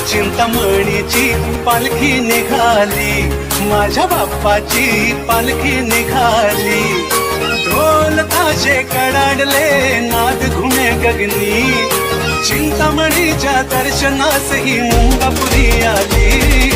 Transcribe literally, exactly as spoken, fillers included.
चिंतामणीची पालखी निघाली, माझ्या बाप्पाची पालखी निघाली। ढोल ताशे कडाडले, नाद घुमे गगनी, चिंतामणीच्या दर्शनास ही मुंबापुरी आली।